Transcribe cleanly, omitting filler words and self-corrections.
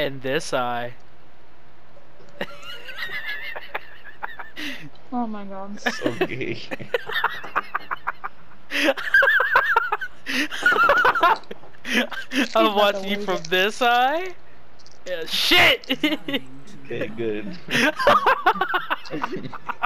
And this eye. Oh my god. So gay. I'm watching you from this eye. Yeah, shit! Okay, good.